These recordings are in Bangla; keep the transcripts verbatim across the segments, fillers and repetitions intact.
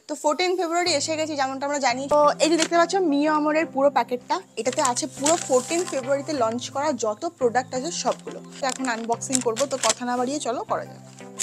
তো চৌঠা ফেব্রুয়ারি এসে গেছে যেমনটা আমরা জানি। তো এই যে দেখতে পাচ্ছ মিও আমরের পুরো প্যাকেটটা, এটাতে আছে পুরো চৌঠা ফেব্রুয়ারিতে লঞ্চ করা যত প্রোডাক্ট আছে সবগুলো। তো এখন আনবক্সিং করব, তো কথা না বাড়িয়ে চলো করা যাক।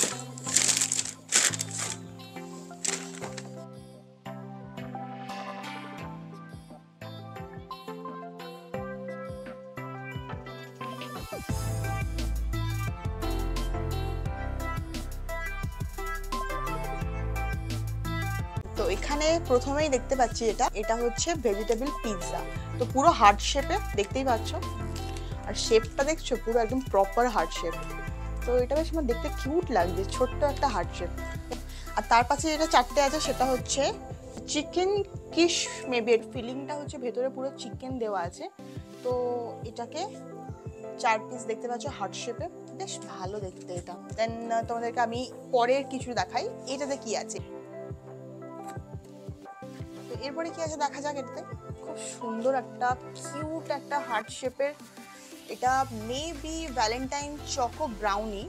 তো এখানে প্রথমেই দেখতে পাচ্ছি এটা এটা হচ্ছে ভেজিটেবল পিৎজা। তো পুরো হার্ট শেপে দেখতেই পাচ্ছ, আর শেপটা দেখছো পুরো একদম প্রপার হার্ট শেপ। তো এটা বেশ আমার দেখতে কিউট লাগছে, ছোট্ট একটা হার্ট শেপ। আর তার পাশে যেটা চারটে আছে সেটা হচ্ছে চিকেন কিশ, মেবি এর ফিলিংটা হচ্ছে ভেতরে পুরো চিকেন দেওয়া আছে। তো এটাকে চার পিস দেখতে পাচ্ছ হার্ট শেপে, বেশ ভালো দেখতে এটা। দেন তোমাদেরকে আমি পরের কিছু দেখাই, এটাতে কি আছে। তো এরপরে কি আছে দেখা যাক। এটাতে খুব সুন্দর একটা কিউট একটা হার্ট শেপের, এটা মেবি ভ্যালেন্টাইন চকো ব্রাউনি।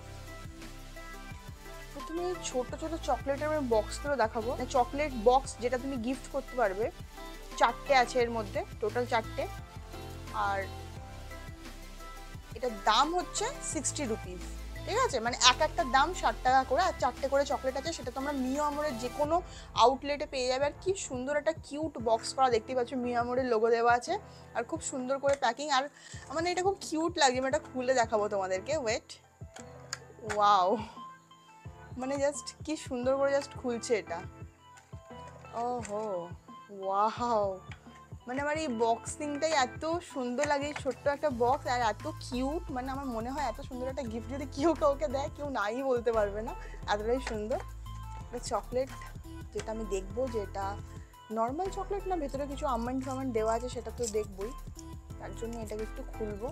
প্রথমে ছোট ছোট চকলেটের বক্সগুলো দেখাবো, চকলেট বক্স যেটা তুমি গিফট করতে পারবে। চারটে আছে এর মধ্যে, টোটাল চারটে। আর এটার দাম হচ্ছে সিক্সটি রুপিস, ঠিক আছে, মানে এক একটা দাম ষাট টাকা করে। আর চারটে করে চকলেট আছে, সেটা তোমরা মিও আমরের যে কোনো আউটলেটে পেয়ে যাবে। আর কি সুন্দর একটা কিউট বক্স করা, দেখতেই পাচ্ছ মিও আমরের লোগো দেওয়া আছে, আর খুব সুন্দর করে প্যাকিং। আর মানে এটা খুব কিউট লাগছে, আমি এটা খুলে দেখাবো তোমাদেরকে, ওয়েট। ওয়াও, মানে জাস্ট কি সুন্দর করে জাস্ট খুলছে এটা। ওহো ওয়াও, মানে আমার এই বক্সিংটাই এত সুন্দর লাগে, ছোট্ট একটা বক্স আর এত কিউট। মানে আমার মনে হয় এত সুন্দর একটা গিফট যদি কেউ কাউকে দেয়, কেউ নাই বলতে পারবে না, এতটাই সুন্দর। চকলেট যেটা আমি দেখবো যে এটা নর্মাল চকলেট না ভেতরে কিছু আমন্ড ফামন্ড দেওয়া আছে, সেটা তো দেখবই, তার জন্য এটাকে একটু খুলবো।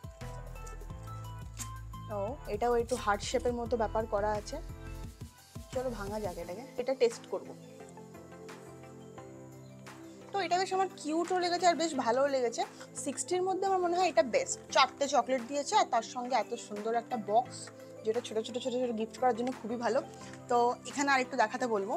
ও এটাও একটু হার্ট শেপের মতো ব্যাপার করা আছে, চলো ভাঙা যাক এটাকে, এটা টেস্ট করবো। তো এটা বেশ আমার কিউটও লেগেছে আর বেশ ভালোও লেগেছে। সিক্সটির মধ্যে আমার মনে হয় এটা বেস্ট। চারটে চকলেট দিয়েছে আর তার সঙ্গে এত সুন্দর একটা বক্স, যেটা ছোটো ছোটো ছোটো ছোটো গিফট করার জন্য খুবই ভালো। তো এখানে আর একটু দেখাতে বলবো।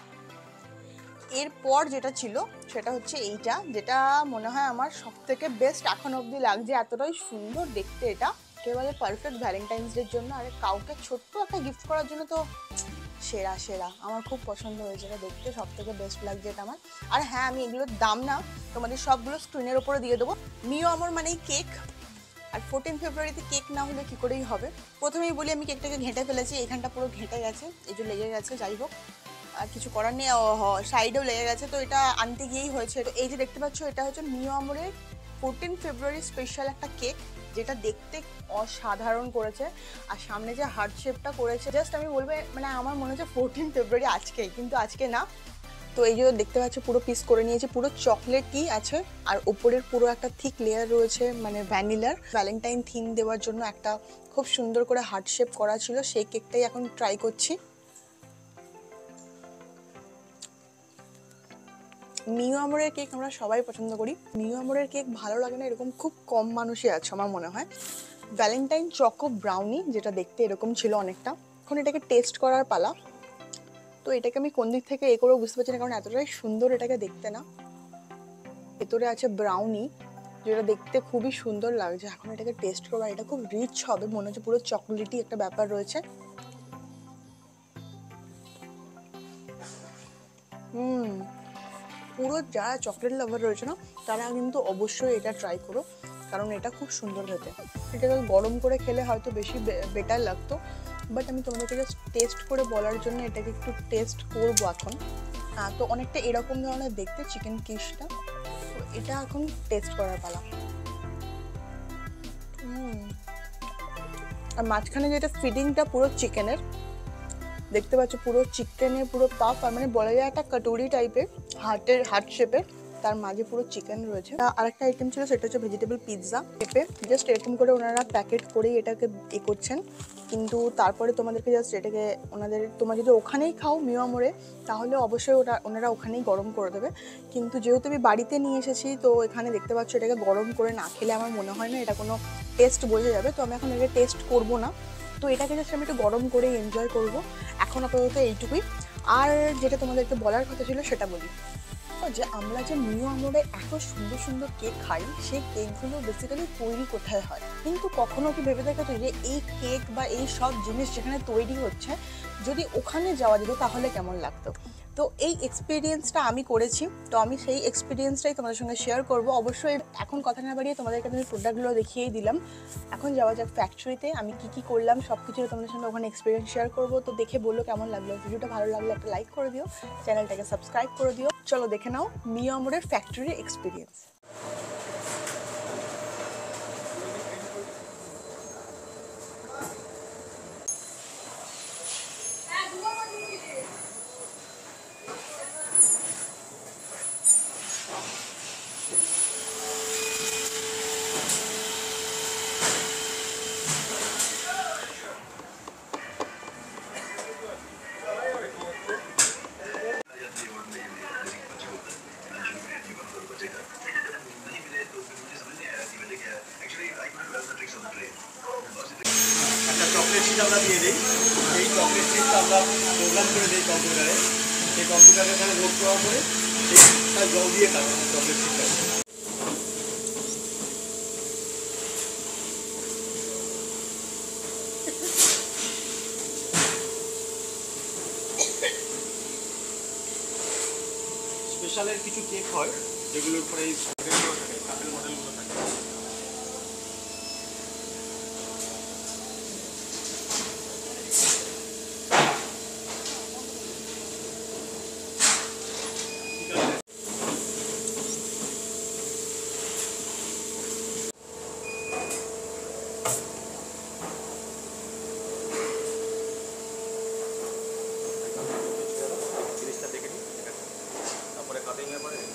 এরপর যেটা ছিল সেটা হচ্ছে এইটা, যেটা মনে হয় আমার সব থেকে বেস্ট এখন অবধি লাগছে, এতটাই সুন্দর দেখতে এটা। একেবারে পারফেক্ট ভ্যালেন্টাইন্স ডের জন্য, আর কাউকে ছোট্ট একটা গিফট করার জন্য তো সেরা সেরা। আমার খুব পছন্দ হয়েছে এটা দেখতে, সব থেকে বেস্ট লাগছে এটা আমার। আর হ্যাঁ, আমি এগুলোর দাম না তোমাদের সবগুলো স্ক্রিনের ওপরে দিয়ে দেবো। মিও আমর মানেই কেক, আর চৌঠা ফেব্রুয়ারিতে কেক না হলে কী করেই হবে। প্রথমেই বলি আমি কেকটাকে ঘেঁটে ফেলেছি, এখানটা পুরো ঘেঁটে গেছে, এই যে লেগে গেছে, যাই হোক আর কিছু করার নেই। সাইডেও লেগে গেছে, তো এটা আনতে গিয়েই হয়েছে। তো এই যে দেখতে পাচ্ছ এটা হচ্ছে মিও আমরের চৌঠা ফেব্রুয়ারি স্পেশাল একটা কেক, যেটা দেখতে অসাধারণ করেছে। আর সামনে যে হার্ট শেপটা করেছে, জাস্ট আমি বলবো মানে আমার মনে হচ্ছে চৌঠা ফেব্রুয়ারি আজকেই, কিন্তু আজকে না। তো এই যে দেখতে পাচ্ছ পুরো পিস করে নিয়েছে, পুরো চকলেটই আছে, আর উপরের পুরো একটা থিক লেয়ার রয়েছে মানে ভ্যানিলার। ভ্যালেন্টাইন থিম দেওয়ার জন্য একটা খুব সুন্দর করে হার্ট শেপ করা ছিল, সেই কেকটাই এখন ট্রাই করছি। মিও আমরের কেক আমরা সবাই পছন্দ করি, মিও আমরের কেক ভালো লাগে না এরকম খুব কম মানুষই আছে আমার মনে হয়। ভ্যালেন্টাইন চকো ব্রাউনি, যেটা দেখতে এরকম ছিল অনেকটা। এখন এটাকে টেস্ট করার পালা। তো এটাকে আমি কোন দিক থেকে এ করেও বুঝতে পারছি না, কারণ এতটাই সুন্দর এটাকে দেখতে না। ভেতরে আছে ব্রাউনি, যেটা দেখতে খুবই সুন্দর লাগছে। এখন এটাকে টেস্ট করবো, এটা খুব রিচ হবে মনে হচ্ছে, পুরো চকলেটি একটা ব্যাপার রয়েছে। হুম পুরো যারা চকলেট লাভার রয়েছে না, তারা কিন্তু অবশ্যই এটা ট্রাই করো, কারণ এটা খুব সুন্দর খেতে। এটাকে গরম করে খেলে হয়তো বেশি বেটার লাগতো, বাট আমি তোমাদেরকে জাস্ট টেস্ট করে বলার জন্য এটাকে একটু টেস্ট করবো এখন। তো অনেকটা এরকম ধরনের দেখতে চিকেন কিশটা, তো এটা এখন টেস্ট করার পালা। হুম আর মাঝখানে যেটা ফিডিংটা পুরো চিকেনের, দেখতে পাচ্ছ পুরো চিকেনের পুরো পাফ, আর মানে বলা যায় একটা কাটুরি টাইপের হার্টের হার্ট শেপের, তার মাঝে পুরো চিকেন রয়েছে। আরেকটা আইটেম ছিল সেটা হচ্ছে ভেজিটেবল পিৎজা পেঁপে, জাস্ট এরকম করে ওনারা প্যাকেট করেই এটাকে এ করছেন। কিন্তু তারপরে তোমাদেরকে জাস্ট এটাকে ওনাদের, তোমরা যদি ওখানেই খাও মিও আমরে, তাহলে অবশ্যই ওটা ওনারা ওখানেই গরম করে দেবে। কিন্তু যেহেতু আমি বাড়িতে নিয়ে এসেছি, তো এখানে দেখতে পাচ্ছ এটাকে গরম করে না খেলে আমার মনে হয় না এটা কোনো টেস্ট বোঝা যাবে। তো আমি এখন এটা টেস্ট করবো না, তো এটাকে জাস্ট আমি একটু গরম করে এনজয় করবো এখন আপাতত এইটুকুই। আর যেটা তোমাদেরকে বলার কথা ছিল সেটা বলি, যে আমরা যে মিও আমোরে এত সুন্দর সুন্দর কেক খাই, সেই কেকগুলো বেসিক্যালি তৈরি কোথায় হয়? কিন্তু কখনো কি ভেবে দেখেছো যে এই কেক বা এই সব জিনিস যেখানে তৈরি হচ্ছে, যদি ওখানে যাওয়া যেত তাহলে কেমন লাগতো? তো এই এক্সপিরিয়েন্সটা আমি করেছি, তো আমি সেই এক্সপিরিয়েন্সটাই তোমাদের সঙ্গে শেয়ার করব। অবশ্যই এখন কথা না বাড়িয়ে তোমাদেরকে আমি প্রোডাক্টগুলো দেখিয়েই দিলাম। এখন যাওয়া যাক ফ্যাক্টরিতে, আমি কি কি করলাম সব কিছু তোমাদের সঙ্গে ওখানে এক্সপিরিয়েন্স শেয়ার করব। তো দেখে বললো কেমন লাগলো। ভিডিওটা ভালো লাগলে একটা লাইক করে দিও, চ্যানেলটাকে সাবস্ক্রাইব করে দিও। চলো দেখে নাও মিও আমোরের ফ্যাক্টরি এক্সপিরিয়েন্স। একটা চকলেট শিট আমরা দিয়ে দিই। এই চকলেট শিটটা আমরা প্রোগ্রাম করে দিই কম্পিউটারে। সেই কম্পিউটারে এখানে লোড করার পরে সেইটা জল দিয়ে কাটবো চকলেট শিটটা। স্পেশালের কিছু কেক হয় যেগুলোর উপরে এই মডেলগুলো থাকে, কাপেল মডেলগুলো থাকে। জিনিসটা দেখে নিই, তারপরে কাটিং এর পরে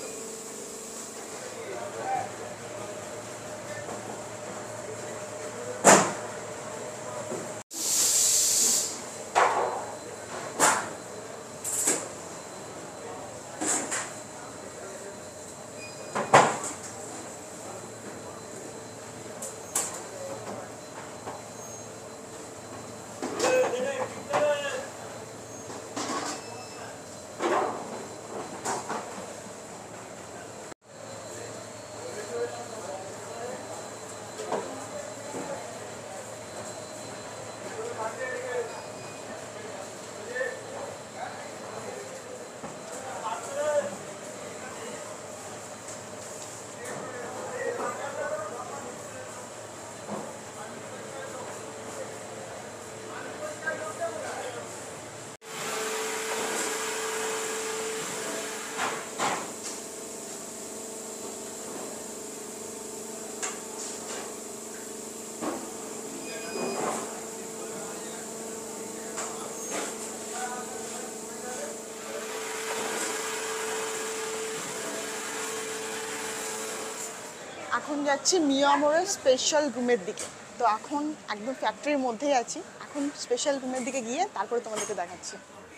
এখন যাচ্ছি মিও আমোরের স্পেশাল রুমের দিকে। তো এখন একদম ফ্যাক্টরির মধ্যেই আছি, এখন স্পেশাল রুমের দিকে গিয়ে তারপরে তোমাদেরকে দেখাচ্ছি।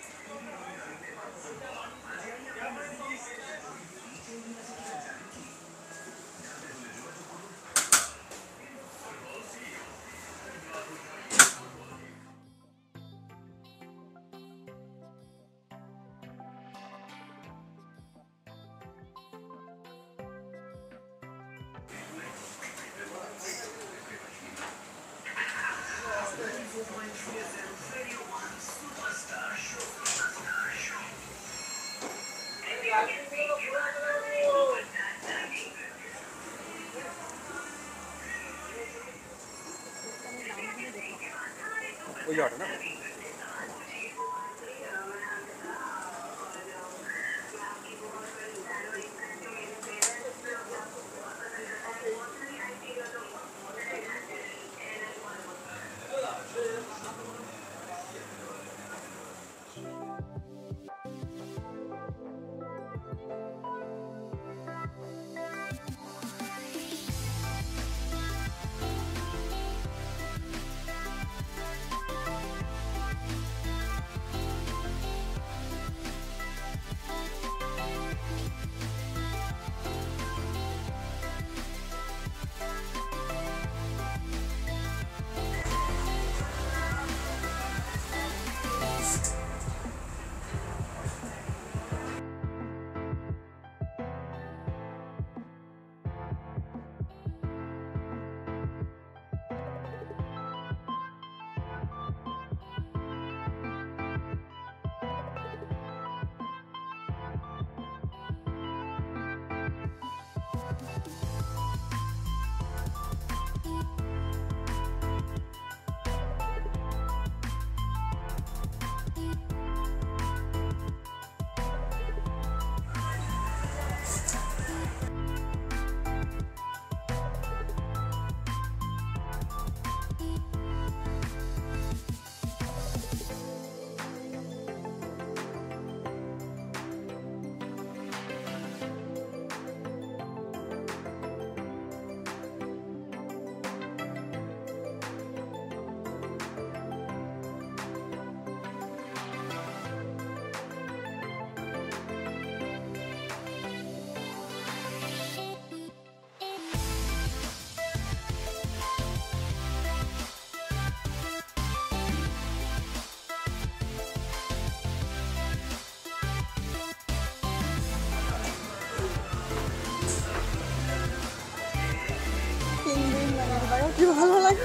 ওই জায়গাটা না দেখো কি ভালো লাগে।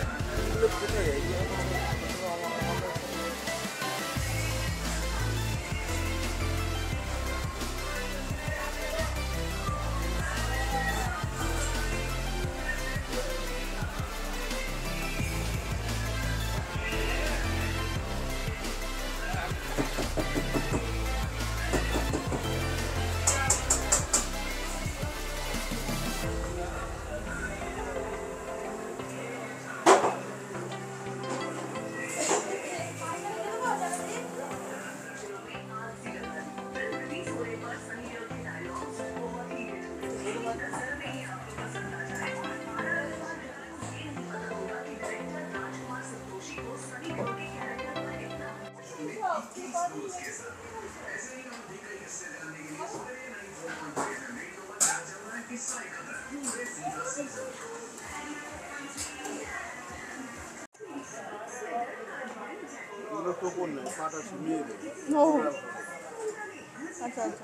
ও আচ্ছা আচ্ছা।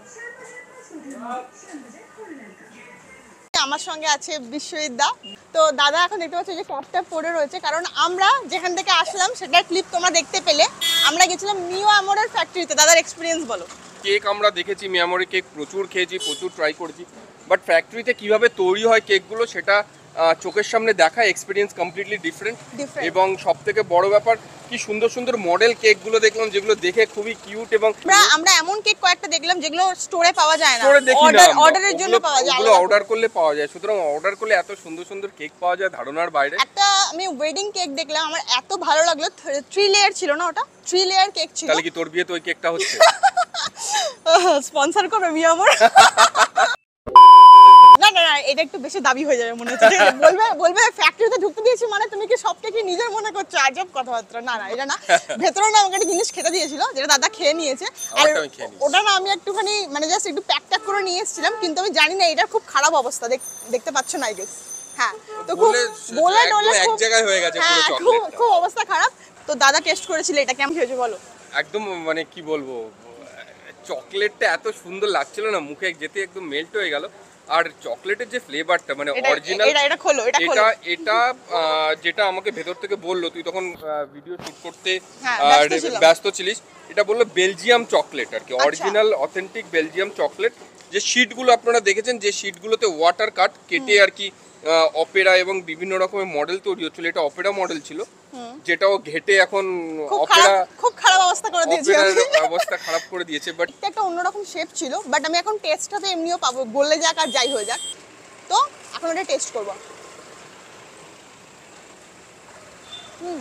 আমার সঙ্গে আছে বিশ্বজিৎ দা। তো দাদা এখন দেখতে পাচ্ছ যে ক্যাপটা পরে রয়েছে, কারণ আমরা যেখান থেকে আসলাম সেটার ক্লিপ তোমরা দেখতে পেলে। আমরা গেছিলাম মিও আমোরের ফ্যাক্টরিতে। দাদার এক্সপিরিয়েন্স বলো। কেক আমরা দেখেছি, মিয়ামোরি কেক প্রচুর খেয়েছি, প্রচুর ট্রাই করেছি, বাট ফ্যাক্টরিতে কিভাবে তৈরি হয় কেকগুলো সেটা চোখের সামনে দেখা এক্সপিরিয়েন্স কমপ্লিটলি ডিফারেন্ট। এবং সব থেকে বড় ব্যাপার কি সুন্দর সুন্দর মডেল কেকগুলো দেখলাম, যেগুলো দেখে খুবই কিউট। এবং আমরা আমরা এমন কেক কয়েকটা দেখলাম যেগুলো স্টোরে পাওয়া যায় না, স্টোরে দেখি না, অর্ডার অর্ডারের জন্য পাওয়া যায়, ওগুলো অর্ডার করলে পাওয়া যায়। সুতরাং অর্ডার করলে এত সুন্দর সুন্দর কেক পাওয়া যায় ধারণার বাইরে। একটা আমি ওয়েডিং কেক দেখলাম, আমার এত ভালো লাগলো। থ্রি লেয়ার ছিল না, ওটা থ্রি লেয়ার কেক ছিল। তাহলে কি তোর বিয়েতে ওই কেকটা হচ্ছে? স্পন্সর করবে মিও আমোর? না না না, এটা একটু বেশি দাবি হয়ে যাবে মনে হচ্ছে। বলবে বলবে ফ্যাক্টরিতে ঢুকতে দিয়েছি মানে তুমি কি সব কেকই নিজের মনে করছো, আজব কথাবার্তা। না না, এটা না। ভেতরে না আমাকে একটা জিনিস খেতে দিয়েছিল, যেটা দাদা খেয়ে নিয়েছে। আর ওটা না আমি একটুখানি মানে জাস্ট একটু প্যাক ট্যাক করে নিয়ে এসেছিলাম, কিন্তু আমি জানি না এটার খুব খারাপ অবস্থা। দেখতে পাচ্ছ না আই গেস। হ্যাঁ, তো খুব বলে টলে এক জায়গায় হয়ে গেছে পুরো চকলেট। খুব খুব অবস্থা খারাপ। তো দাদা টেস্ট করেছিল, এটা কেমন হয়েছে বলো। একদম মানে কি বলবো, চকলেটটা এত সুন্দর লাগছিল না, মুখে যেতে একদম মেল্ট হয়ে গেল। আর চকলেটের যে ফ্লেভারটা মানে অরিজিনাল, এটা এটা খোলো, এটা খোলো। এটা এটা যেটা আমাকে ভেতর থেকে বললো, তুই তখন ভিডিও শুট করতে ব্যস্ত ছিলিস, এটা বললো বেলজিয়াম চকলেট আর কি, অরিজিনাল অথেন্টিক বেলজিয়াম চকলেট। যে শীটগুলো আপনারা দেখেছেন, যে শীটগুলোতে ওয়াটার কাট কেটে আর কি অপেরা এবং বিভিন্ন রকমের মডেল তৈরি হচ্ছিল, এটা অপেরা মডেল ছিল, যেটাও ঘেটে এখন অপেরা খুব খারাপ অবস্থা করে দিয়েছে, অবস্থা খারাপ করে দিয়েছে। বাট একটা অন্যরকম শেপ ছিল। বাট আমি এখন টেস্টটা তো এমনিও পাবো, গলে যাক আর যাই হয়ে যাক। তো এখন এটা টেস্ট করব। হুম,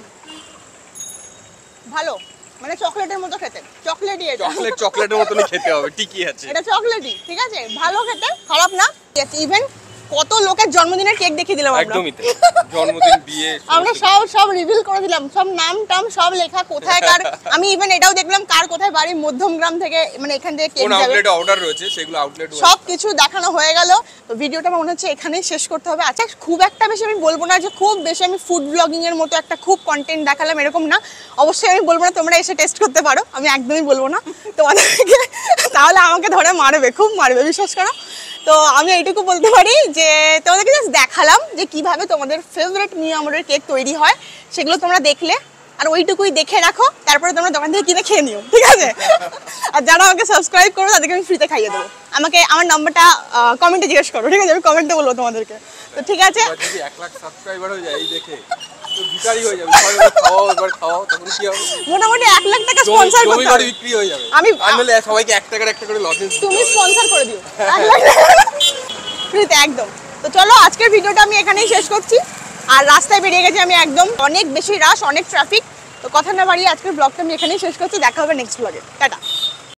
ভালো, মানে চকলেটের মতো খেতে। চকলেটই এটা, চকলেট চকলেটের মতনই খেতে হবে, ঠিকই আছে, এটা চকলেটই, ঠিক আছে, ভালো খেতে, খারাপ না। ইভেন কত লোকের জন্মদিনের কেক দেখিয়ে দিলাম আমরা। একদমই তাই, জন্মদিন, বিয়ে, আমরা সব সব রিভিল করে দিলাম, সব নাম টাম সব লেখা, কোথায় কার। আমি ইভেন এটাও দেখলাম কার কোথায় বাড়ি, মধ্যমগ্রাম থেকে, মানে এখান থেকে কেক কোন যাবে, আউটলেটে অর্ডার রয়েছে সেগুলো আউটলেট সব কিছু দেখানো হয়ে গেল। তো ভিডিওটা মনে হচ্ছে এখানেই শেষ করতে হবে। আচ্ছা, খুব একটা বেশি আমি বলবো না যে খুব বেশি আমি ফুড ব্লগিং এর মতো একটা খুব কন্টেন্ট দেখালাম, এরকম না। অবশ্যই আমি বলবো না তোমরা এসে টেস্ট করতে পারো, আমি একদমই বলবো না তোমাদেরকে, তাহলে আমাকে ধরে মারবে, খুব মারবে, বিশ্বাস করো। তো আমি এইটুকু বলতে পারি যে তোমাদেরকে জাস্ট দেখালাম যে কিভাবে তোমাদের ফেভারিট মিও আমোরের কেক তৈরি হয়, সেগুলো তোমরা দেখলে। আর ওইটুকুই দেখে রাখো, তারপরে তোমরা দোকান থেকে কিনে খেয়ে নিও, ঠিক আছে। আর যারা আমাকে সাবস্ক্রাইব করো তাদেরকে আমি ফ্রিতে খাইয়ে দেবো। আমাকে আমার নাম্বারটা কমেন্টে জিজ্ঞেস করো, ঠিক আছে, আমি কমেন্টে বলবো তোমাদেরকে। তো ঠিক আছে, যদি এক লাখ সাবস্ক্রাইবার হয়ে যায় এই দেখে তো ভিখারি হয়ে যাবে, খাওয়াও এবার খাওয়াও, তখন কি হবে, মোটামুটি এক লাখ টাকা স্পন্সর করতে হবে, বিক্রি হয়ে যাবে। আমি আনলে সবাইকে এক টাকার একটা করে লজেন্স তুমি স্পন্সর করে দিও ফ্রিতে একদম। তো চলো, আজকের ভিডিওটা আমি এখানেই শেষ করছি। আর রাস্তায় বেরিয়ে গেছি আমি, একদম অনেক বেশি রাশ, অনেক ট্রাফিক। তো কথা না বাড়িয়ে আজকের ব্লগটা আমি এখানেই শেষ করছি। দেখা হবে নেক্সট ব্লগে, টাটা।